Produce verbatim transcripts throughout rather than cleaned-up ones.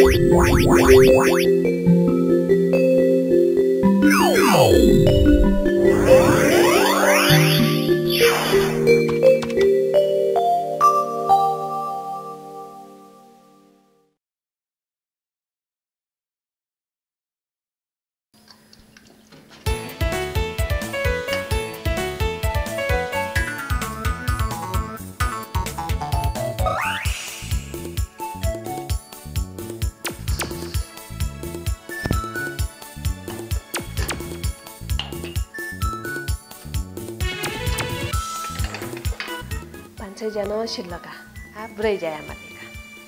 जना शिल्लका आ बुढै जाया मानेका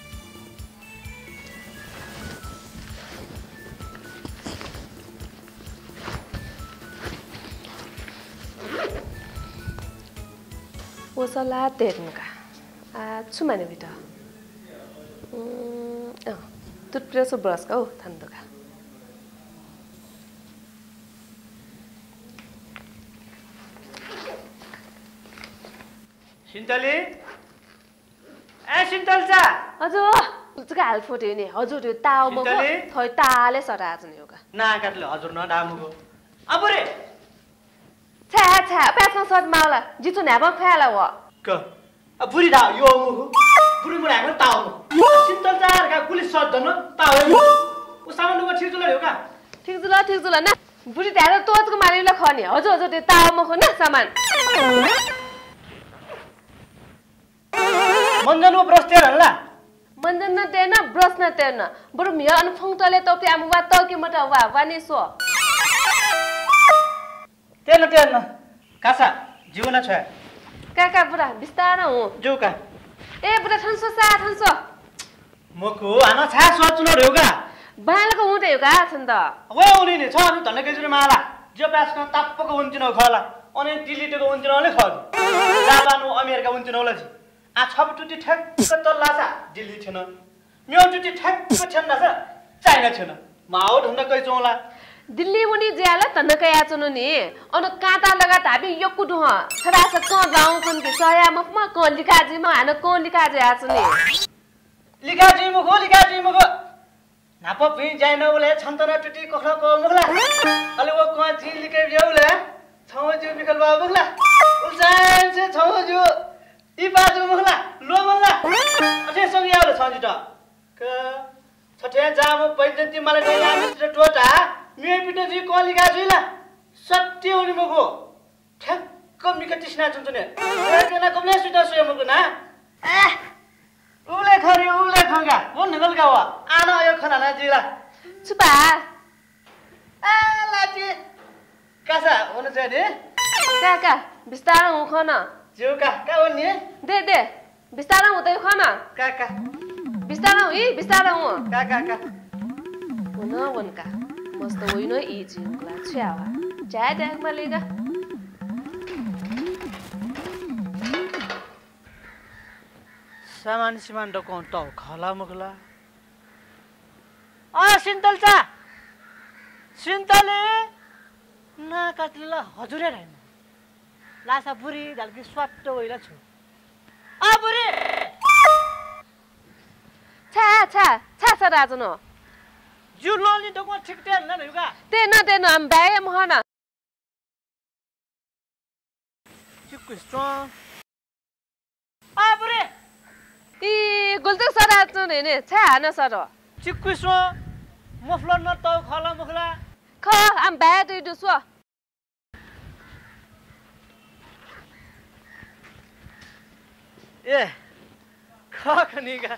ओसला तेर्नुका आ छुमाने बिटा अ टुथब्रस ब्रश का हो थान्दुका सिन्तली ए सिन्तलचा हजुर तुका हाल फोटो नि हजुर त्यो ताउ म थै ताले सराज नि होगा ना काटले हजुर न डामुको अबरे छा छा पाछमा सट माउला जितो न्याबा फ्याला व क अ बुरी दा यो मुखु बुरी मुरा को ताउ सिन्तलचा का पुलिस सट दन ताउ उ सामान को ठीक जुला होगा ठीक जुला ठीक जुला ना बुरी त्यारो तोजको मालिला खनी हजुर हजुर त्यो ताउ म खो न सामान मंजन वो ब्रश तेर हल्ला मंजन न तेना ब्रश न तेना बरु मिया अन फंगतले तो पे आमु वा तो कि मटा वा वानी सो तेन तेन कासा जीवन छ काका बुरा बिस्तार हो जो का ए बुरा थन्सो सा थन्सो मको आना छा सोच्नु रेउगा बालको हुँदै हो का छन् त वे उनी नि छ अनु धन्न केजुले माला जो पासको ताप्पको उन्चिन खला अनि डिलिटको उन्चिन ले ख जापानु अमेरिका उन्चिन होला जी आ छब टुटी ठ्याक्क तल्लासा दिल्ली छैन म्यो टुटी ठ्याक्क छैन छ चाइना छैन माओ ढुन्न कै चोला दिल्ली मुनि ज्याला तन्न कया चुनु नि अन काटा लगा धाबी यक्कु दुह छरास क गाउँ कुन के सया म म क लिकाजी म हान क लिकाजी आछु नि लिकाजी म गो लिकाजी म गो नाप पि जाइन बोले छन्तरा टुटी कोखला को मुखला अले वो क जी लिके ब्याउले छौ जु निकल बाबुला उल्सान से छौ जु ई बाजु मुखला लो मल्ला अझै सँगै आउले छ जिटा क छठे जाम पैजन्ती मलाई नै आमिस टोटा मे पिटे जी कलिका जुइला सत्य हुने मगो ठ्याक्क मिका तिस्ना चुन्चुने जना कमले सुटा सुय मगो ना ए उले खरी उले खंगा वो नगल गावा आना यो खना ना जिला छुपा ए लाटी कासा हुन चाहिँ नि काका बिस्तार हु खना जो का का हुने दे दे बिस्तार हुँदै खना काका बिस्तार हु ई बिस्तार हु काका का हुन वनका मस्त होइन ई जिउला छ्यावा जा देख मलेगा सामान सिमान डकाउँ त खला मुखला आ सिन्तलचा सिन्तले ना काटला हजुरे राइन लासा बुरी दालकी स्वाट्ट होइला छु आ बुरी छा छा छा छ राजनो जु लोली डको ठीक टेन न युगा ते न ते न हम बाय महना चिक्कु स्ट्रङ आ बुरी ई गुल्तक सराजनो ने छा न सर चिक्कु स्ट्रङ मफलर न त खला मुखला ख हम बाय दुई दुसो ए ख खनिगा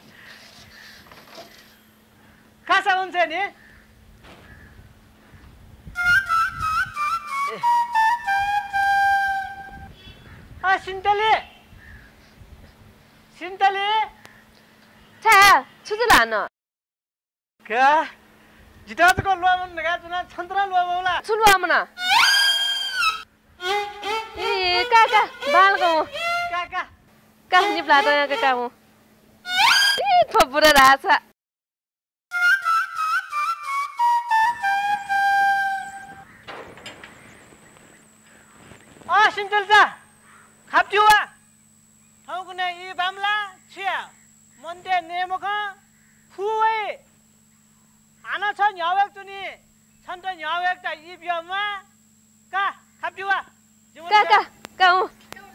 कासा हुन्छ नि आ सिन्तले सिन्तले छा छुजुला न का जिताजको लोमन नगा जुना छन्तरा लोमौला छुलु आमना ए काका बालको काका काहनी प्लाटा यहाँ का काम ए थपुरा राछा आ सिन्तलचा खाप्टिवा ठाउँको नै ई बामला छिया मन्ते नेमख फुवे 아나 천 여백 두니 천ton 여백다 이비엄마 가 갑디와 까까 까오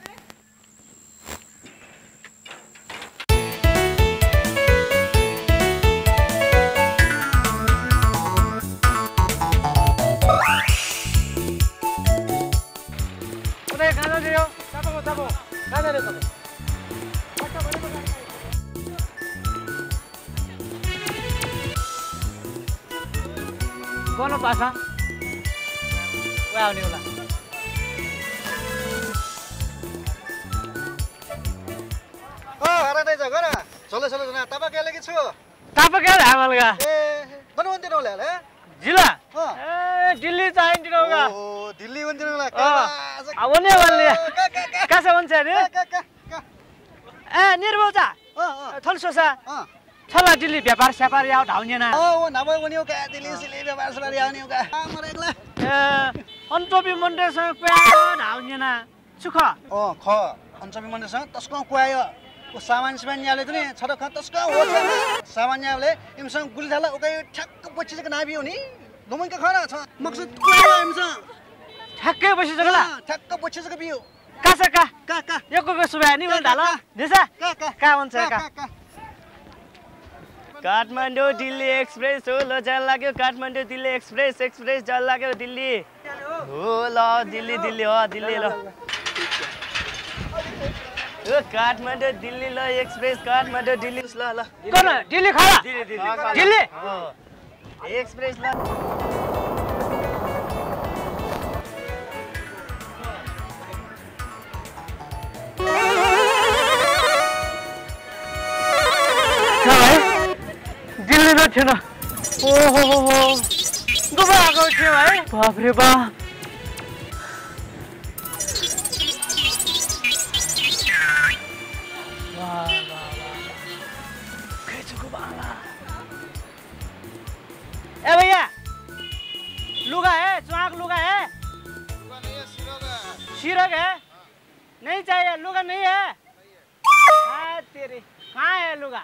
오늘 가나세요 따보고 따보 가나래 따보 कौन पासा वो आउने होला ओ हरा दे जगरा चलो चलो जना तब के लगे छु तब के हामीलगा ए बनवन दिन होला ले जिल्ला अ ए दिल्ली चाहिँ दिनोगा ओ दिल्ली वन दिन होला अ आवने वाले कसे हुन्छ नि का का का ए निर्मलजा अ अ थलसोसा अ छला दिल्ली व्यापार स्यापार याउ ढाउनेना ओ वो नभए पनि हो का दिल्ली सिले व्यापार सबारी आउने हो का मरे एकला ए अन्तोपी मन्डेसँग प्यारो ढाउनेना सुख ओ ख अञ्चमी मन्दिरसँग तस्को कुआयो ओ सामान सामान याले पनि छड ख तस्को हो सामान याले इमसँग गुली थाला ओकै ठ्याक्क पछि चाहिँ नाबी हो नि दोमैको खरा छ मकसद कुआयो इमसँग ठ्याक्कै बसी जगला ठ्याक्क पछि चाहिँ बियो कासा का का का यको को सुबा नि मन ढाला दिसा का का का हुन्छ का का काठमाडौँ दिल्ली एक्सप्रेस हो ल जान लाग्यो काठमाडौँ दिल्ली एक्सप्रेस एक्सप्रेस जान लाग्यो दिल्ली हो ल दिल्ली दिल्ली हो दिल्ली ल ओ काठमाडौँ दिल्ली ल एक्सप्रेस काठमाडौँ दिल्ली ल ल कोन दिल्ली खरा दिल्ली दिल्ली दिल्ली हो एक्सप्रेस ल दिल्ली न थिएन ओहो हो हो गोबा आएको थियो है बाप रे बाप वाह वाह वाह खेचुको बाला ए भैया लुगा है चुआक लुगा है लुगा नहीं है सिरक है सिरक है नहीं चाहिए लुगा नहीं है हाँ तेरी कहाँ है लुगा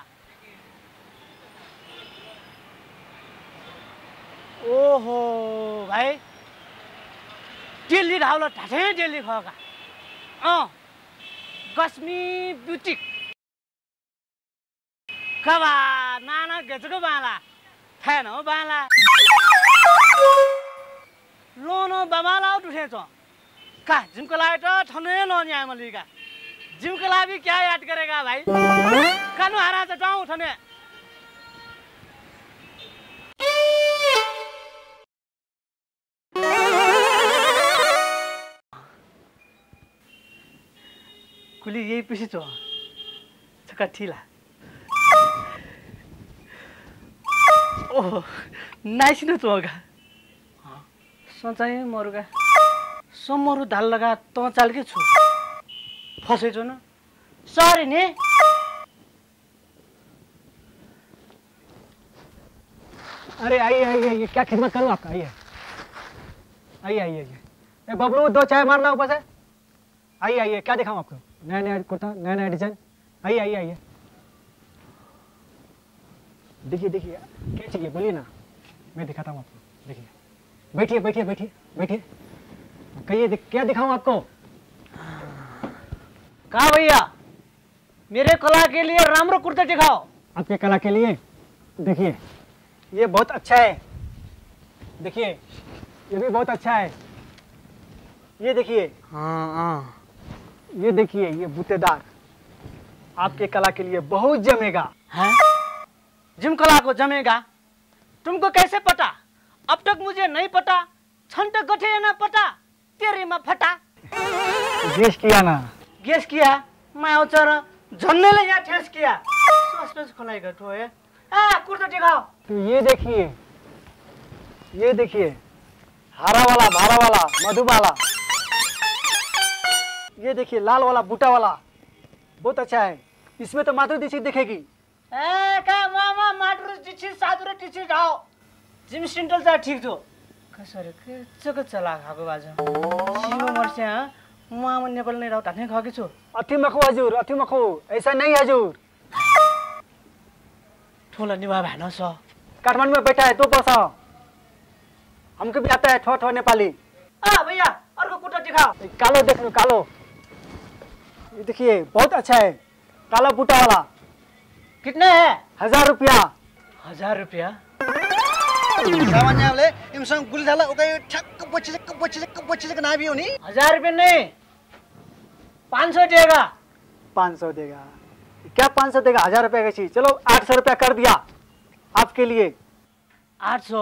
ओहो भाइ दिल्ली ढाउला ढाँठै दिल्ली खगा अँ गस्मी बुटिक कबा नाना गेचको बाला थेन हो बाला लोनो बमाला उठे तो का जिमको लागि त ठनै लोन यहाँ मलिका जिमको लागि क्या याद करेगा भाई कानु हारा त टाउ ठने कुली यही पछि तो छका ठीला ओह नाइस न तो होगा सचाइ मरुगा समरु धाल लगा त चाल के छु फसे छु न सरी नि अरे आइए आइए आइए क्या खिदमत करूं आपका आइए आइए आइए आइए बबलू दो चाय मारना ऊपर से आइए आइए क्या दिखाऊं आपको नया नया कुर्ता नया नया डिजाइन आइए आइए आइए देखिए देखिए क्या चाहिए बोलिए ना मैं दिखाता हूँ आपको देखिए बैठिए बैठिए बैठिए बैठिए कहिए क्या दिखाऊं आपको कहा भैया मेरे कला के लिए रामरो कुर्ता दिखाओ आपके कला के लिए देखिए ये बहुत अच्छा है देखिए ये भी बहुत अच्छा है ये देखिए हाँ हाँ ये देखिए ये बूटेदार आपके कला के लिए बहुत जमेगा है जिम कला को जमेगा तुमको कैसे पता अब तक मुझे नहीं पता छन तक गठे ना पता तेरे में फटा गेस किया ना गेस किया मैं औचर झन्ने ले यहाँ ठेस किया सस्पेंस खोलाई गठो है आ कुर्ता दिखाओ तो ये देखिए ये देखिए हरा वाला भारा वाला मधुबाला ये देखिए लाल वाला बूटा वाला बहुत अच्छा है इसमें तो माधुरी दीक्षित दिखेगी ए का मामा माधुरी दीक्षित साधुरी दीक्षित जाओ जिम सेंटर जा ठीक जो कसरे के चक चला खाको बाजा सिनो मर्से मामा नेपाल नहीं रहो ढाने खाके छु अति मखो हजुर अति मखो ऐसा नहीं हजुर ठोला निभा भएन स काठमांडू में बैठा है दो वर्ष हमको भी आता है ठो ठो नेपाली। आ भैया अर्को कुर्ता दिखाओ। कालो देख लो कालो ये देखिए बहुत अच्छा है काला बूटा वाला। कितने है? हजार रुपया। हजार रुपया सामान्यले इमसँग गुली झाला उकै ठ्याक्क बचिलेक बचिलेक बचिलेक नाभियो नि। हजार रुपया नहीं पाँच सौ देगा। पाँच सौ देगा क्या? पाँच सौ देगा हजार रुपया की चीज। चलो आठ सौ रुपया कर दिया आपके लिए। आठ सौ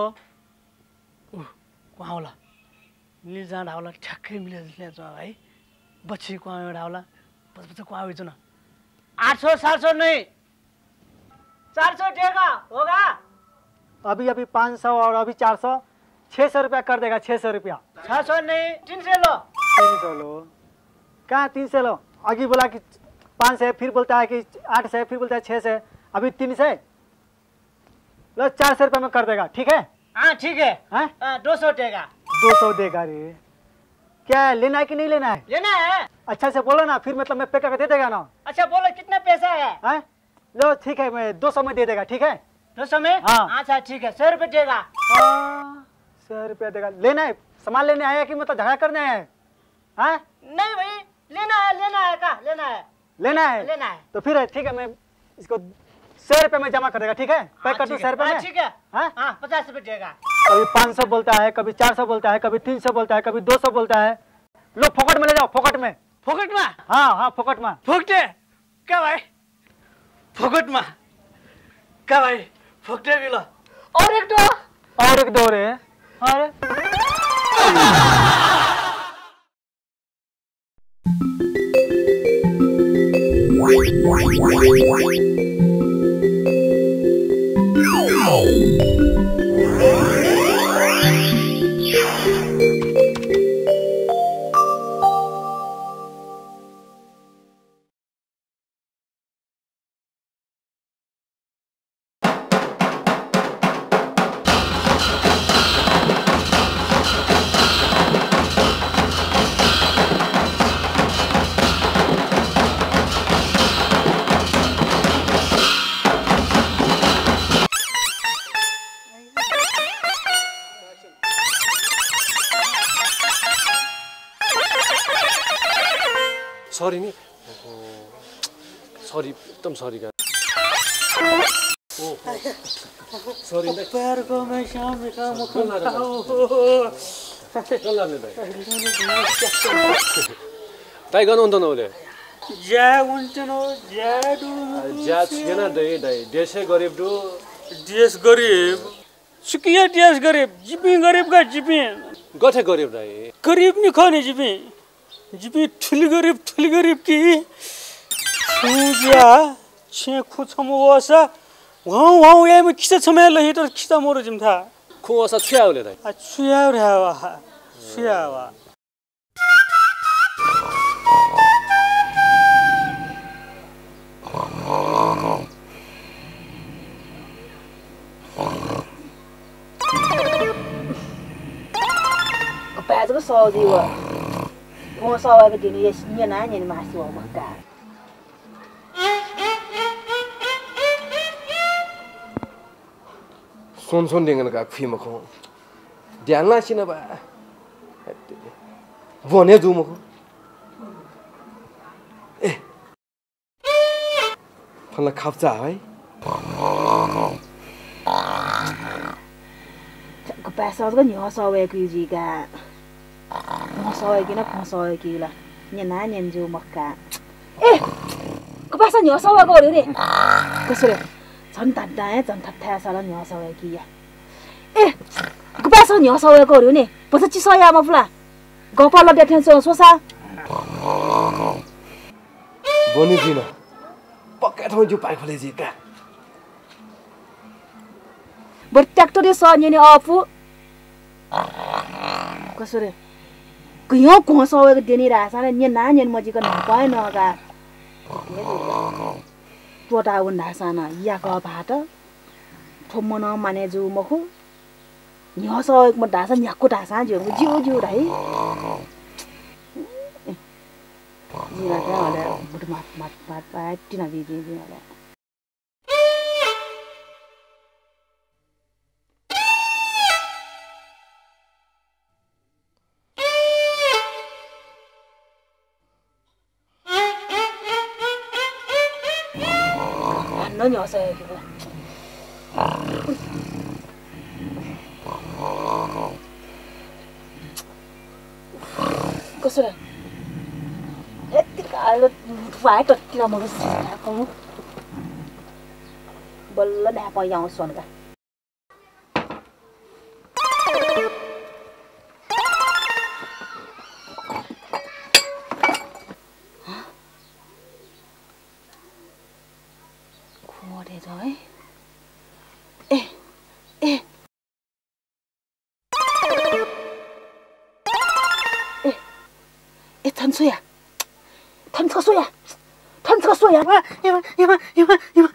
कहाँ होला मिल जाँदा होला ठ्याक्कै मिलेछ है बच्ची कहाँ एउटा होला बस बच्चा कहाँ हुई न। आठ सौ सात सौ नहीं चार सौ देगा होगा। अभी अभी पाँच सौ और अभी चार सौ छः सौ रुपया कर देगा। छः सौ रुपया। छः सौ नहीं तीन सौ लो। तीन सौ लो कहाँ तीन सौ लो? आगे बोला कि पाँच सौ फिर बोलता है कि आठ सौ फिर बोलता है छः सौ अभी तीन सौ लो चार सौ रुपया में कर देगा ठीक है? हाँ ठीक है हाँ? हाँ, दो सौ देगा। दो सौ देगा रे क्या है लेना है कि नहीं लेना है? लेना है। अच्छा से बोलो ना फिर मतलब मैं पे करके दे देगा ना। अच्छा बोलो कितना पैसा है? हाँ? लो ठीक है मैं दो सौ में दे देगा ठीक है? दो सौ में हाँ। अच्छा ठीक है सौ रुपये देगा। सौ रुपया देगा। लेना है सामान लेने आया कि मतलब झगड़ा करने आया है? हाँ? नहीं भाई लेना है लेना है का लेना है लेना है लेना है। तो फिर ठीक है मैं इसको सौ रुपये में जमा कर देगा ठीक है? पैक कर दूँ सौ रुपये में? ठीक है हाँ? हाँ पचास रुपये देगा। कभी पाँच सौ बोलता है कभी चार सौ बोलता है कभी तीन सौ बोलता है कभी दो सौ बोलता है। लो फोकट में ले जाओ फोकट में। फोकट में? हाँ हाँ फोकट में। फोकटे क्या भाई फोकट में क्या भाई फोकटे भी लो। और एक दो और एक दो रे। अरे सॉरी नहीं सॉरी एकदम सॉरी का सॉरी नहीं पैर को मैं शाम का मुखम दाइ गर्नु हुँदैन उसले ज्या हुन्छ न ज्याडु ज्या छैन दाइ दाइ देशै गरिब दु देश गरिब सुकिया देश गरिब जिपी गरिब का जिपी गथे गरिब दाइ गरिब नि खने जिपी जिपी ठुली गरिब ठुली गरिब की सुजा छे खुछम वसा वाउ वाउ एम किसा समय ल हिटर किसा मोर जिमथा खुवासा छ्याउले दाइ आ छ्याउ रहवा छ्यावा Kepala saw dia. Mau saw ke dia ni nanya ni masuk makan. सोन सोन देंगन का फी मखो ध्यान लासी न बा वने दु मखो ए फला खाप्चा है Kepala saw kan nyawa saw ke juga. Mau saw ke nak mau saw ke lah. Ni nanya ni jo makan. Eh, kepala nyawa saw ke orang ni. Kesudah. 전 단단해 전 탓해서는 녀석이야. 에, 그 봐서 녀석을 거려니. 벌써 찌서야 뭐불라. 고팔로 대ten서 소사. बनी दिन पक्का ठाउँ जो पाइ फले जिका बर ट्र्याक्टरले सनिने अफु. कसरी? कयो कोसोएको देनी रासाले नि नान्यन मजिक नपाए नगा. Tuota unda sana ya ko bata thomono mane ju mokhu nyoso ek mo dasa nyakku dasa ju ju ju dai ni la ka ala bud mat mat mat pa tina bi bi ala 너 녀석이야 그거. 그래. 에티가 이거 phải trật là một cái không bớt lên đẹp bao nhiêu xuân cả. Khua đây rồi. Ê, ê. 에, 에, 탄소야. 탄소야. 탄소야. 이마, 이마, 이마, 이마, 이마.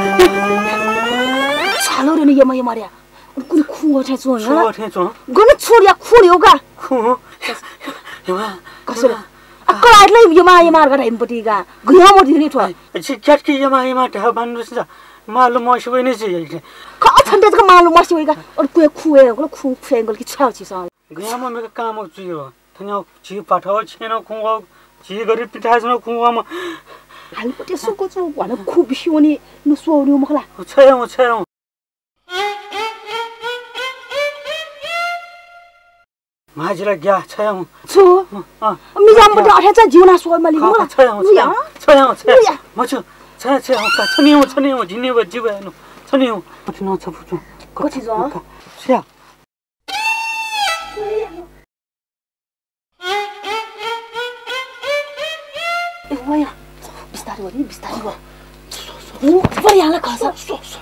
잘 어려는 이마 이 말이야. 우리 쿠어 해줘. 쿠어 해줘. 그거는 추리야 쿠리오가. 쿠어. 이마. 가서. 아까 알래 이마 이 말가 임버디가. 그야 뭐 되니 좋아. 지켜기 이마 이마 다 반드시다. 말로 마시 왜니지 이게. 그 어떤데도 말로 마시 왜가. 얼굴에 쿠에 그걸 쿠 쿠에 걸 차우지서. 그야 뭐 내가 까먹지요. 그냥 지 바타워 치나 공과 지 거를 피타서나 공과면 알버디 속고서 와는 쿠비오니 너 소리 먹라. 차영 차영. 마지라 야 차영. 저. 아. 미잠버디 알아자 지나 소리 말리 뭐라. 차영 차영. 차영 차영. 맞죠. 차영 차영. 천이요 천이요 진네버 집에 노. 천이요. 어디나 잡죠. 거치죠. 샤. 뭐야? 비슷하리 거니 비슷하리 거. 오, 빨리 양을 가서. 쏘 쏘.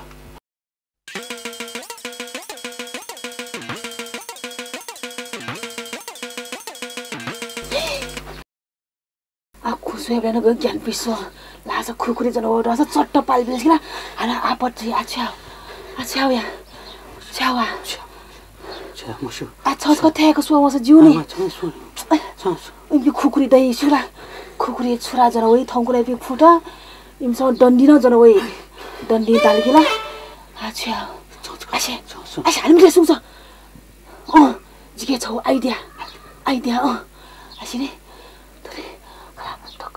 아, 고수해라는 그 겐비서. 라서 쿠쿠리 전 오라서 쩌터 빨비시나. 하나 아버지 아치아. 아치아야. 차와. 차 무슨. 아, 저거 태그 수어서 지우니. 아, 장수. 장수. 이 쿠쿠리 다이 시라. खुकुरी छुरा जरा वही थौकुले भी फुटा इमसो डन्डी न जरा वही डन्डी दालगिला अच्छा आशे आशे हामी ले सुन्छ अ जिके छौ आइडिया आइडिया अ आशे नि तले खला टक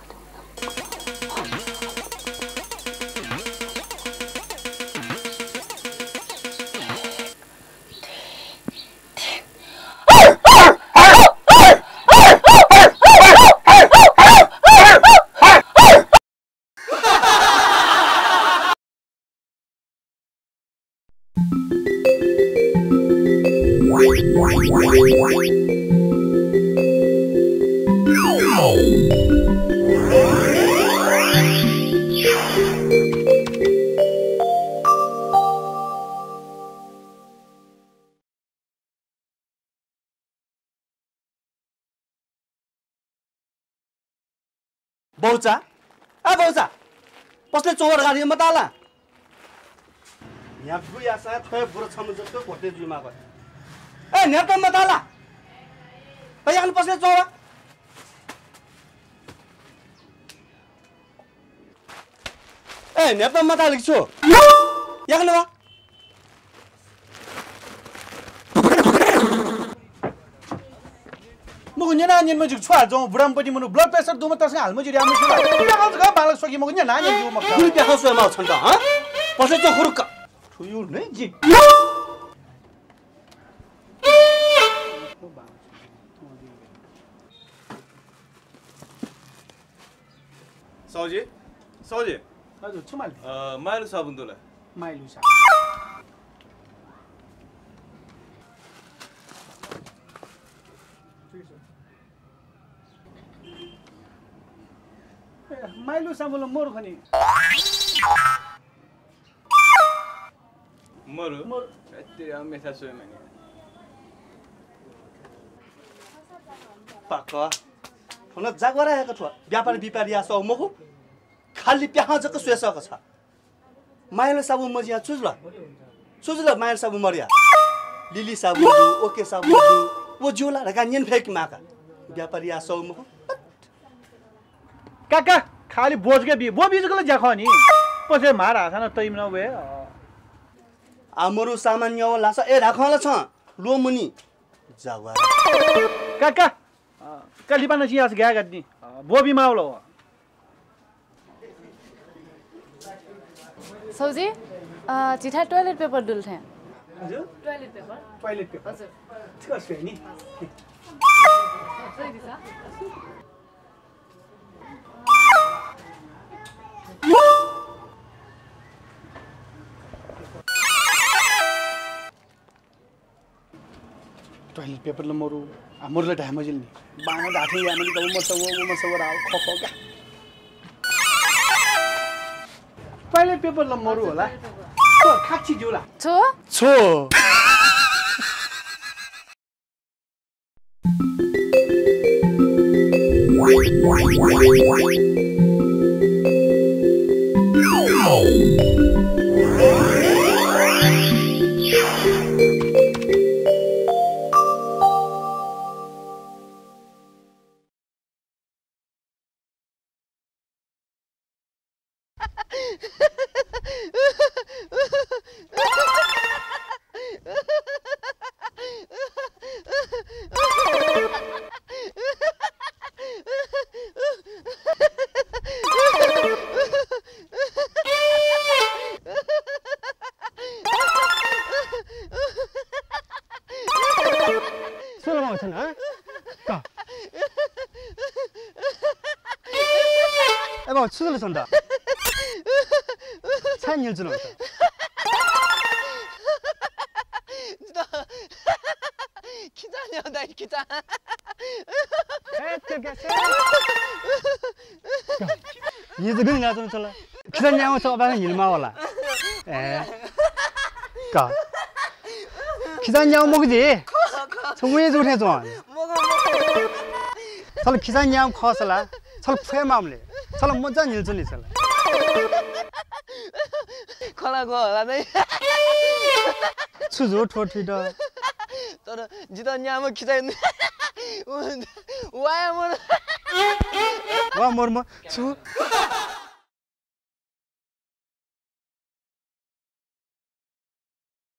बहुचा आ बहुचा पसले चोर गाडी म ताला यहाँ बुया सा थोय बुरो छम जस्तो कोटे जुमा गयो ए नेट म ताला तयान पसले चोर ए नेट म ताला छु याक्न वा मग न्याना न्यान मजिक छुआ जो बुढामपट्टि मनु ब्लड प्रेसर दुम तसँग हाल मजिर आमे छु बिना गाउँ जग्गा बालक सकी मग न्याना न्यान जो मग गुल प्याखा सोय माउ छन् त ह पसे चो खुरुक छुयु नै जी साउजी साउजी हजुर छुमाल अ माइलो साबुन दोला माइलु सा माइलु साबुन मोर खनि मरु मोर एते हमेशा सोय माने पाक हुन जागरा हेको छ व्यापारी व्यापारी आसो मगु खाली प्याहा जक सुएसक छ माइलो साबुन मजिया चुजला चुजला माइलो साबुन मरिया लिली साबुन ओके साबुन वो जोला रगा न्यन फेक माका व्यापारी आसो मगु काका खाली बोझ के बी वो बीज को जाखो नि पसे मार आछन तइम न वे आमरु सामान्य लासा ए राखला छ लो मुनि जागरा काका कलिपा न चियास गया गद्दी वो भी मावलो सौजी चिठा टॉयलेट पेपर डुल्थे हजुर टॉयलेट पेपर टॉयलेट पेपर हजुर ठिक छ नि सही दिशा टॉयलेट पेपर ल मरु आ मरले ढाम जिल नि बांगा दाथे या मनि त मस वो मस वो राव ख ख का टॉयलेट पेपर ल मरु होला छ खाची जुला छो छो 에바 수술을 선다. 찬 일주는 없다. 기자냐 나 기자. 얘도 그냥 나좀 썰라. 기사냐고 써봐는 일마 올라. 에. 까. 기사냐고 먹지. 성분이 좀 해줘. 먹어 먹어. 설 기사냐고 커서라. 설 푸에 마음래. 설 먼저 일주는 있어라. खोलाको होला नै 추조 토티다. तर जित न्यामो खिचाइन् वाया मोर 와 머머 추